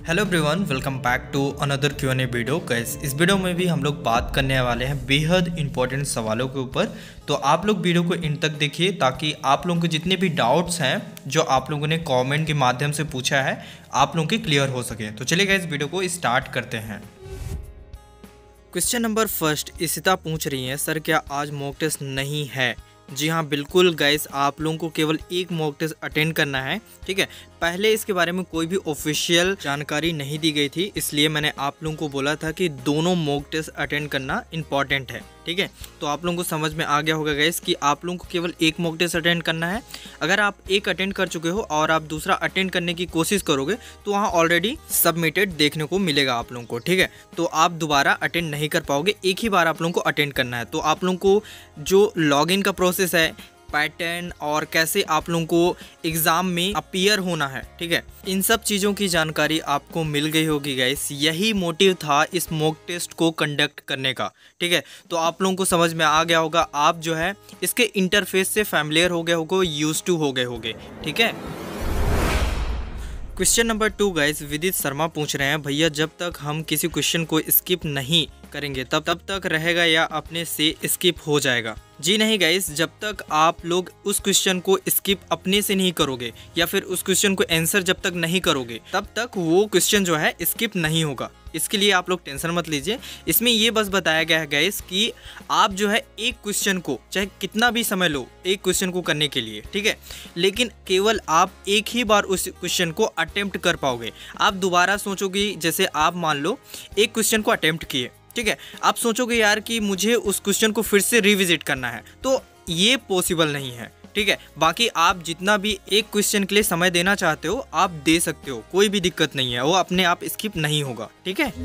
Hello everyone, welcome back to another Q&A video. Guys, इस वीडियो में भी हम लोग बात करने वाले हैं बेहद इंपॉर्टेंट सवालों के ऊपर। तो आप लोग वीडियो को इन तक देखिए ताकि आप लोगों के जितने भी डाउट्स हैं जो आप लोगों ने कमेंट के माध्यम से पूछा है आप लोगों के क्लियर हो सके। तो चलिए गाइस, वीडियो को स्टार्ट करते हैं। क्वेश्चन नंबर फर्स्ट, इशिता पूछ रही है, सर क्या आज मॉक टेस्ट नहीं है? जी हाँ, बिल्कुल गाइस, आप लोगों को केवल एक मॉक टेस्ट अटेंड करना है। ठीक है, पहले इसके बारे में कोई भी ऑफिशियल जानकारी नहीं दी गई थी, इसलिए मैंने आप लोगों को बोला था कि दोनों मॉक टेस्ट अटेंड करना इम्पॉर्टेंट है। ठीक है, तो आप लोगों को समझ में आ गया होगा गाइस कि आप लोगों को केवल एक मॉक टेस्ट अटेंड करना है। अगर आप एक अटेंड कर चुके हो और आप दूसरा अटेंड करने की कोशिश करोगे तो वहाँ ऑलरेडी सबमिटेड देखने को मिलेगा आप लोगों को। ठीक है, तो आप दोबारा अटेंड नहीं कर पाओगे, एक ही बार आप लोगों को अटेंड करना है। तो आप लोगों को जो लॉगिन का प्रोसेस है, पैटर्न और कैसे आप लोगों को एग्ज़ाम में अपीयर होना है, ठीक है, इन सब चीज़ों की जानकारी आपको मिल गई होगी गाइस। यही मोटिव था इस मॉक टेस्ट को कंडक्ट करने का। ठीक है, तो आप लोगों को समझ में आ गया होगा, आप जो है इसके इंटरफेस से फैमिलियर हो गए होगे, यूज टू हो गए होगे। ठीक है, क्वेश्चन नंबर 2 गाइस, विदित शर्मा पूछ रहे हैं, भैया जब तक हम किसी क्वेश्चन को स्किप नहीं करेंगे तब तक रहेगा या अपने से स्किप हो जाएगा? जी नहीं गाइस, जब तक आप लोग उस क्वेश्चन को स्किप अपने से नहीं करोगे या फिर उस क्वेश्चन को आंसर जब तक नहीं करोगे तब तक वो क्वेश्चन जो है स्किप नहीं होगा। इसके लिए आप लोग टेंशन मत लीजिए। इसमें ये बस बताया गया है गाइस कि आप जो है एक क्वेश्चन को चाहे कितना भी समय लो एक क्वेश्चन को करने के लिए, ठीक है, लेकिन केवल आप एक ही बार उस क्वेश्चन को अटेम्प्ट कर पाओगे। आप दोबारा सोचोगे, जैसे आप मान लो एक क्वेश्चन को अटेम्प्ट किए, ठीक है, आप सोचोगे यार कि मुझे उस क्वेश्चन को फिर से रिविजिट करना है, तो ये पॉसिबल नहीं है। ठीक है, बाकी आप जितना भी एक क्वेश्चन के लिए समय देना चाहते हो आप दे सकते हो, कोई भी दिक्कत नहीं है, वो अपने आप स्किप नहीं होगा। ठीक है,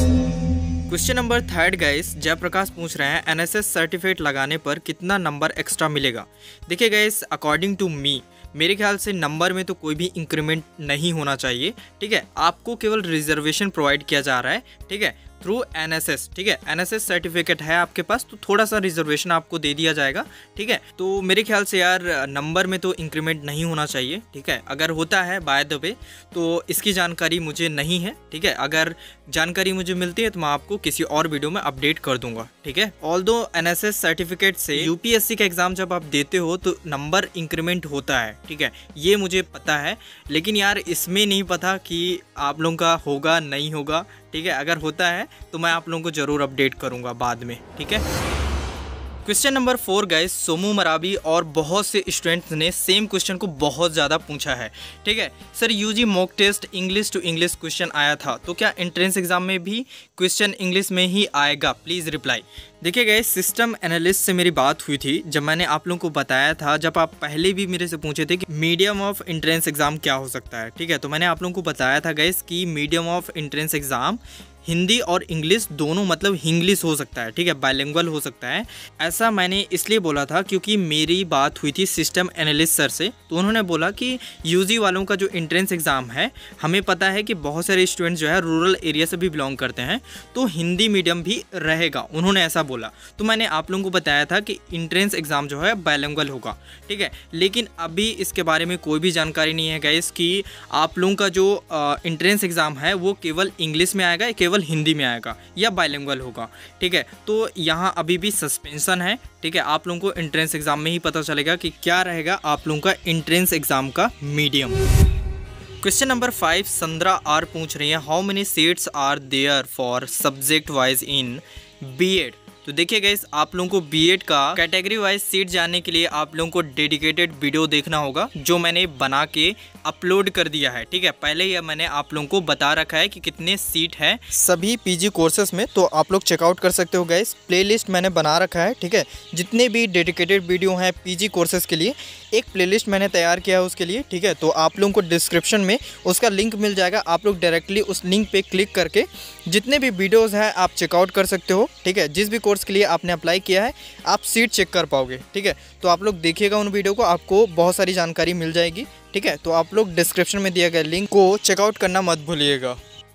क्वेश्चन नंबर 3 गाइस, जयप्रकाश पूछ रहे हैं, एनएसएस सर्टिफिकेट लगाने पर कितना नंबर एक्स्ट्रा मिलेगा? देखिए गाइस, अकॉर्डिंग टू मी, मेरे ख्याल से नंबर में तो कोई भी इंक्रीमेंट नहीं होना चाहिए। ठीक है, आपको केवल रिजर्वेशन प्रोवाइड किया जा रहा है, ठीक है, थ्रू एनएसएस। ठीक है, एनएसएस सर्टिफिकेट है आपके पास तो थोड़ा सा रिजर्वेशन आपको दे दिया जाएगा। ठीक है, तो मेरे ख्याल से यार नंबर में तो इंक्रीमेंट नहीं होना चाहिए। ठीक है, अगर होता है बाय द वे तो इसकी जानकारी मुझे नहीं है। ठीक है, अगर जानकारी मुझे मिलती है तो मैं आपको किसी और वीडियो में अपडेट कर दूंगा। ठीक है, ऑल्दो एनएसएस सर्टिफिकेट से यूपीएससी का एग्जाम जब आप देते हो तो नंबर इंक्रीमेंट होता है। ठीक है, ये मुझे पता है, लेकिन यार इसमें नहीं पता कि आप लोगों का होगा नहीं होगा। ठीक है, अगर होता है तो मैं आप लोगों को ज़रूर अपडेट करूंगा बाद में। ठीक है, question number 4 guys, Somu Marabi और बहुत से स्टूडेंट्स ने सेम क्वेश्चन को बहुत ज़्यादा पूछा है। ठीक है, sir UG mock test English to English question आया था, तो क्या एंट्रेंस एग्जाम में भी क्वेश्चन इंग्लिश में ही आएगा? Please reply. देखिए गाइस, सिस्टम एनालिस्ट से मेरी बात हुई थी जब मैंने आप लोगों को बताया था, जब आप पहले भी मेरे से पूछे थे कि मीडियम ऑफ एंट्रेंस एग्जाम क्या हो सकता है। ठीक है, तो मैंने आप लोगों को बताया था गाइस कि medium of entrance exam Hindi और इंग्लिश दोनों, मतलब इंग्लिश हो सकता है। ठीक है, बाइलिंगुअल हो सकता है। ऐसा मैंने इसलिए बोला था क्योंकि मेरी बात हुई थी सिस्टम एनालिस्ट सर से, तो उन्होंने बोला कि यूजी वालों का जो एंट्रेंस एग्ज़ाम है, हमें पता है कि बहुत सारे स्टूडेंट्स जो है रूरल एरिया से भी बिलोंग करते हैं, तो हिंदी मीडियम भी रहेगा, उन्होंने ऐसा बोला। तो मैंने आप लोगों को बताया था कि एंट्रेंस एग्ज़ाम जो है बाइलिंगुअल होगा। ठीक है, लेकिन अभी इसके बारे में कोई भी जानकारी नहीं है गाइस कि आप लोगों का जो एंट्रेंस एग्ज़ाम है वो केवल इंग्लिश में आएगा, केवल हिंदी में आएगा या बाइलिंगुअल होगा। ठीक है, तो यहाँ अभी भी सस्पेंशन है। ठीक है, आप लोगों को एंट्रेंस एग्जाम में ही पता चलेगा कि क्या रहेगा आप लोगों का एंट्रेंस एग्जाम का medium. Question number 5, Sandra R पूछ रही है, how many seats are there for subject wise in BEd? तो देखिए गाइस, आप लोगों को बीएड का कैटेगरी वाइज सीट जानने के लिए आप लोगों को डेडिकेटेड वीडियो देखना होगा जो मैंने बना के अपलोड कर दिया है। ठीक है, पहले ही मैंने आप लोगों को बता रखा है कि कितने सीट है सभी पीजी कोर्सेज में, तो आप लोग चेकआउट कर सकते हो गाइस। प्लेलिस्ट मैंने बना रखा है। ठीक है, जितने भी डेडिकेटेड वीडियो हैं पीजी कोर्सेज के लिए एक प्लेलिस्ट मैंने तैयार किया है उसके लिए। ठीक है, तो आप लोगों को डिस्क्रिप्शन में उसका लिंक मिल जाएगा, आप लोग डायरेक्टली उस लिंक पे क्लिक करके जितने भी वीडियोज़ हैं आप चेकआउट कर सकते हो। ठीक है, जिस भी कोर्स के लिए आपने अप्लाई किया है आप सीट चेक कर पाओगे। ठीक है, तो आप लोग देखिएगा उन वीडियो को, आपको बहुत सारी जानकारी मिल जाएगी। ठीक है, तो आप लोग डिस्क्रिप्शन में दिया गया लिंक को चेकआउट करना मत भूलिएगा।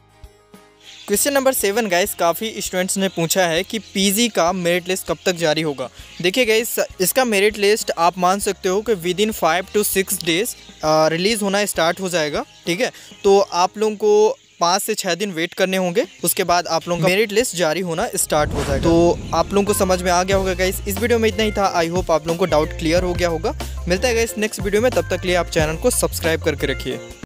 क्वेश्चन नंबर 7 गाइस, काफ़ी स्टूडेंट्स ने पूछा है कि पीजी का मेरिट लिस्ट कब तक जारी होगा? देखिए गाइस, इसका मेरिट लिस्ट आप मान सकते हो कि within 5 to 6 days release होना स्टार्ट हो जाएगा। ठीक है, तो आप लोगों को 5 से 6 दिन वेट करने होंगे, उसके बाद आप लोगों का मेरिट लिस्ट जारी होना स्टार्ट हो जाएगा। तो आप लोगों को समझ में आ गया होगा गाइस। इस वीडियो में इतना ही था। आई होप आप लोगों को डाउट क्लियर हो गया होगा। मिलता है गाइस नेक्स्ट वीडियो में, तब तक के लिए आप चैनल को सब्सक्राइब करके रखिए।